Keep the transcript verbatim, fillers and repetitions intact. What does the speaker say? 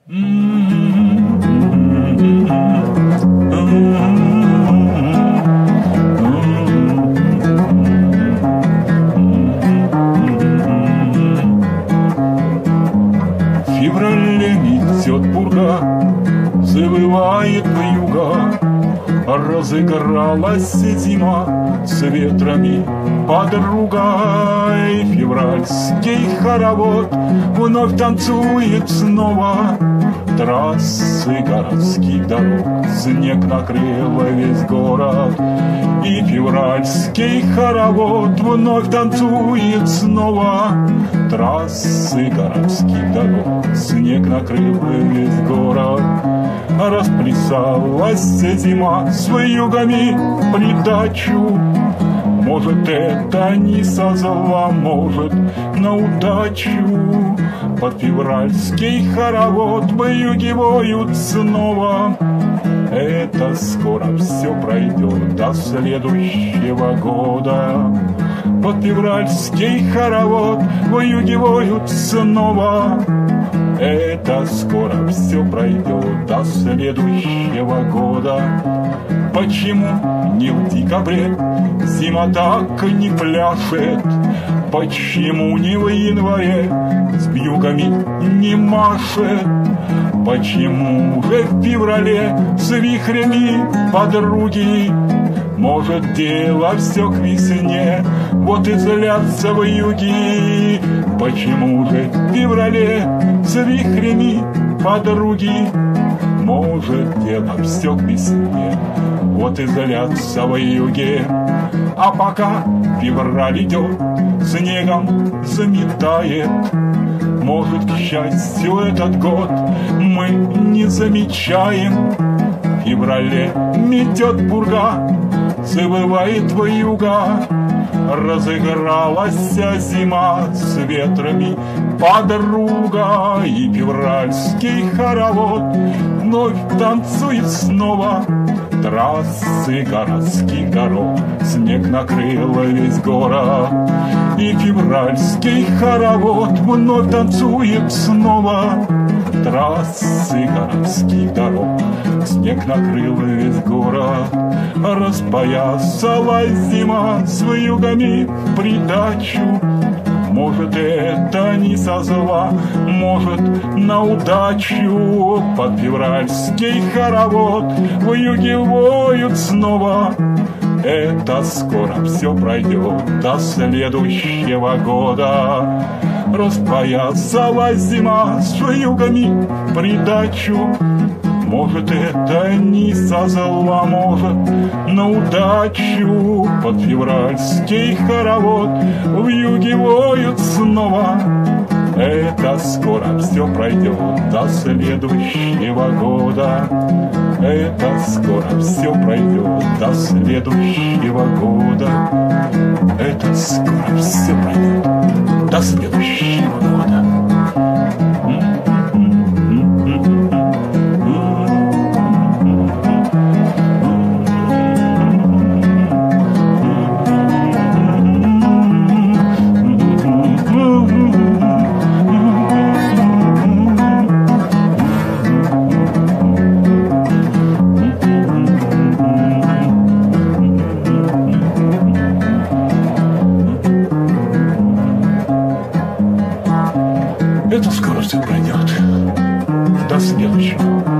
В феврале метет пурга, завывает вьюга, разыгралась зима с ветрами подругой. Февральский хоровод вновь танцует снова. Трассы городских дорог снег накрыл весь город. И февральский хоровод вновь танцует снова. Трассы городских дорог снег накрыл весь город. Расплясалась зима с вьюгами придачу. Может, это не со зла, может, на удачу. Под февральский хоровод вьюги воют снова. Это скоро все пройдет до следующего года. Под февральский хоровод вьюги воют снова. Это скоро все пройдет до следующего года. Почему не в декабре зима так не пляшет? Почему не в январе с вьюгами не машет? Почему же в феврале с вихрями подруги? Может, дело все к весне, вот и злятся вьюги. Почему же в феврале с вихрями подруги? Может, дело все к весне, вот и злятся вьюги. А пока февраль идет, снегом заметает, может, к счастью, этот год мы не замечаем. В феврале метет пурга, завывает вьюга, разыгралась зима с ветрами подруга. И февральский хоровод вновь танцует снова. Трассы городских дорог снег накрыл весь город. И февральский хоровод вновь танцует снова. Трассы городских дорог снег накрыл весь город. Распоясалась зима с вьюгами в придачу. Может, это не со зла, может, на удачу. Под февральский хоровод вьюги воют снова. Это скоро все пройдет до следующего года. Распоясалась зима с вьюгами в придачу. Может, это не со зла, может, на удачу. Под февральский хоровод вьюги воют снова. Это скоро все пройдет до следующего года. Это скоро все пройдет до следующего года. Это скоро все пройдет до следующего года. Это скоро все пройдет до следующего.